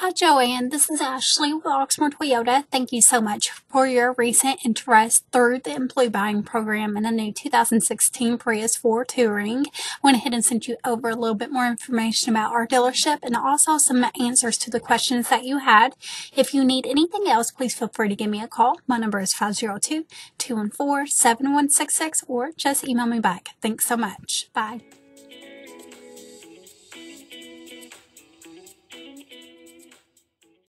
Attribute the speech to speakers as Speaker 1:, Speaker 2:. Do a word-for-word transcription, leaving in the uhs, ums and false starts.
Speaker 1: Hi, Joanne. This is Ashley with Oxmoor Toyota. Thank you so much for your recent interest through the employee buying program in a new two thousand sixteen Prius four Touring. Went ahead and sent you over a little bit more information about our dealership and also some answers to the questions that you had. If you need anything else, please feel free to give me a call. My number is five zero two, two one four, seven one six six or just email me back. Thanks so much. Bye.